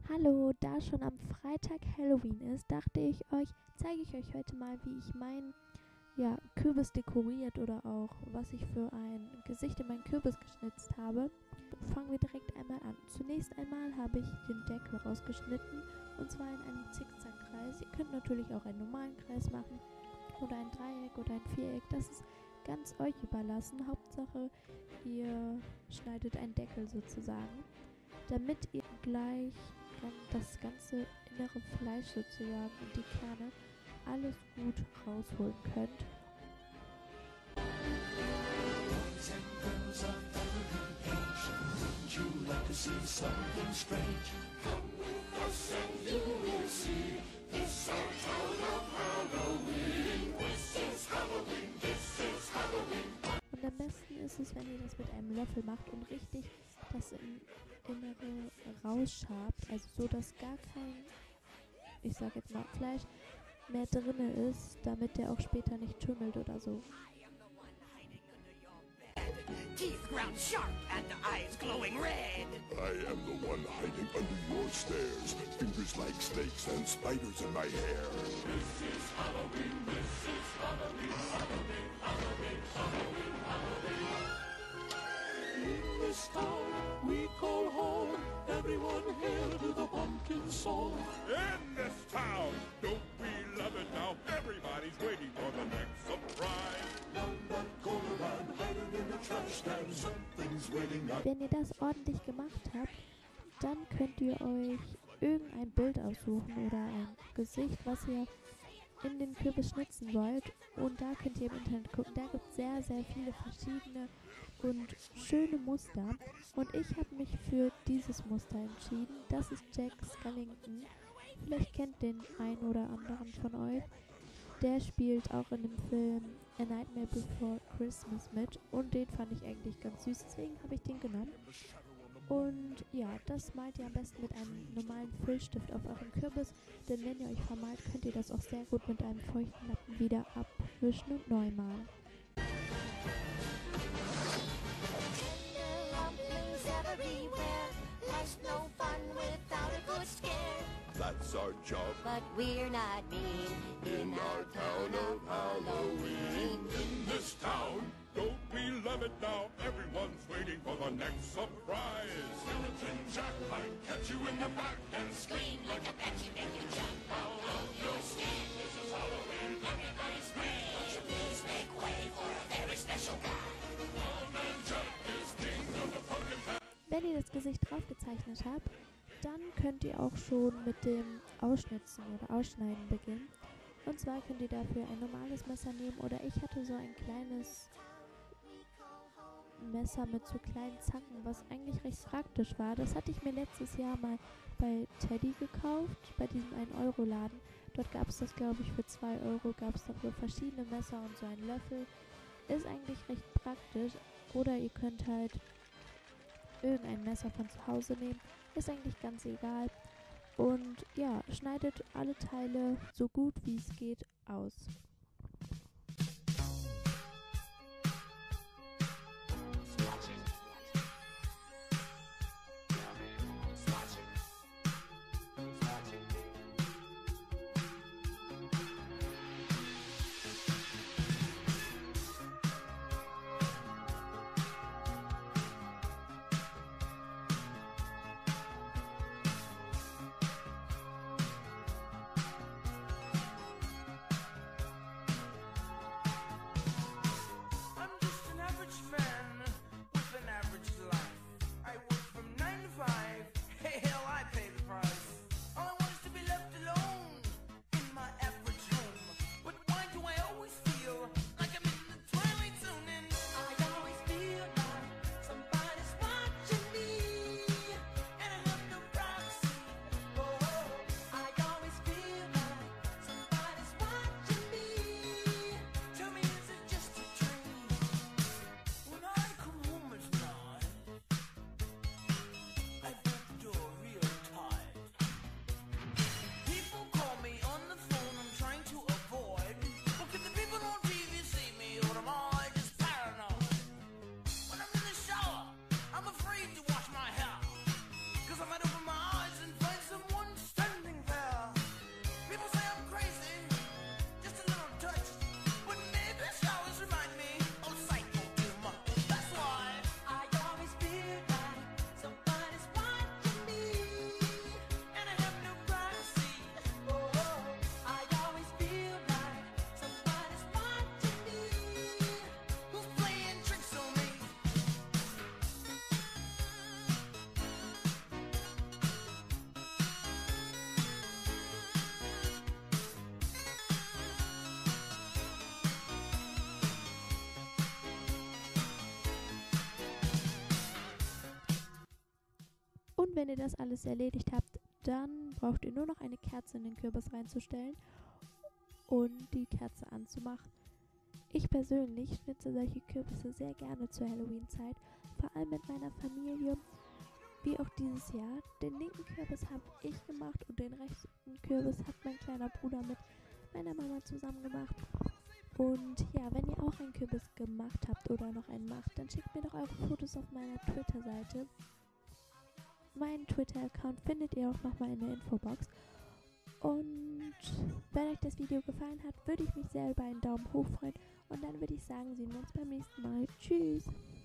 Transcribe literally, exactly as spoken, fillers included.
Hallo, da schon am Freitag Halloween ist, dachte ich euch, zeige ich euch heute mal, wie ich meinen ja, Kürbis dekoriert oder auch was ich für ein Gesicht in meinen Kürbis geschnitzt habe. Fangen wir direkt einmal an. Zunächst einmal habe ich den Deckel rausgeschnitten und zwar in einem Zickzackkreis. Ihr könnt natürlich auch einen normalen Kreis machen oder ein Dreieck oder ein Viereck. Das ist ganz euch überlassen. Hauptsache, ihr schneidet einen Deckel sozusagen, damit ihr gleich das ganze innere Fleisch sozusagen und die Kerne alles gut rausholen könnt. Und am besten ist es, wenn ihr das mit einem Löffel macht und richtig das im Innere rausschabt, also so, dass gar kein, ich sag jetzt mal, Fleisch mehr drinne ist, damit der auch später nicht tümmelt oder so. Teeth ground sharp and eyes glowing red. I am the one hiding under your stairs. Fingers like snakes and spiders in my hair. This is Halloween, this is Halloween, Halloween, Halloween, Halloween, Halloween. In this town we call home. Everyone hail to the pumpkin song. In this town, don't we love it now? Everybody's waiting for the next surprise. Wenn ihr das ordentlich gemacht habt, dann könnt ihr euch irgendein Bild aussuchen oder ein Gesicht, was ihr in den Kürbis schnitzen wollt. Und da könnt ihr im Internet gucken. Da gibt es sehr, sehr viele verschiedene und schöne Muster. Und ich habe mich für dieses Muster entschieden. Das ist Jack Skellington. Vielleicht kennt den einen oder anderen von euch. Der spielt auch in dem Film A Nightmare Before Christmas mit und den fand ich eigentlich ganz süß, deswegen habe ich den genommen. Und ja, das malt ihr am besten mit einem normalen Füllstift auf eurem Kürbis, denn wenn ihr euch vermalt, könnt ihr das auch sehr gut mit einem feuchten Lappen wieder abwischen und neu malen. That's our job. But we're not mean In our town of Halloween. In this town, don't we love it now? Everyone's waiting for the next surprise. Skeleton Jack might catch you in the back and scream like a bat. You make you jump out of your skin. This is Halloween, everybody scream. Won't you please make way for a very special guy? Old Man Jack is king of the pumpkin patch. Wenn ihr das Gesicht drauf gezeichnet habt, dann könnt ihr auch schon mit dem Ausschnitzen oder Ausschneiden beginnen. Und zwar könnt ihr dafür ein normales Messer nehmen oder ich hatte so ein kleines Messer mit so kleinen Zacken, was eigentlich recht praktisch war. Das hatte ich mir letztes Jahr mal bei Teddy gekauft, bei diesem ein Euro Laden. Dort gab es das, glaube ich, für zwei Euro, gab es dafür verschiedene Messer und so einen Löffel. Ist eigentlich recht praktisch. Oder ihr könnt halt irgendein Messer von zu Hause nehmen. Ist eigentlich ganz egal. Und ja, schneidet alle Teile so gut wie es geht aus. wenn ihr das alles erledigt habt, dann braucht ihr nur noch eine Kerze in den Kürbis reinzustellen und die Kerze anzumachen. Ich persönlich schnitze solche Kürbisse sehr gerne zur Halloween-Zeit, vor allem mit meiner Familie, wie auch dieses Jahr. Den linken Kürbis habe ich gemacht und den rechten Kürbis hat mein kleiner Bruder mit meiner Mama zusammen gemacht. Und ja, wenn ihr auch einen Kürbis gemacht habt oder noch einen macht, dann schickt mir doch eure Fotos auf meiner Twitter-Seite. Meinen Twitter-Account findet ihr auch nochmal in der Infobox. Und wenn euch das Video gefallen hat, würde ich mich sehr über einen Daumen hoch freuen. Und dann würde ich sagen, sehen wir uns beim nächsten Mal. Tschüss!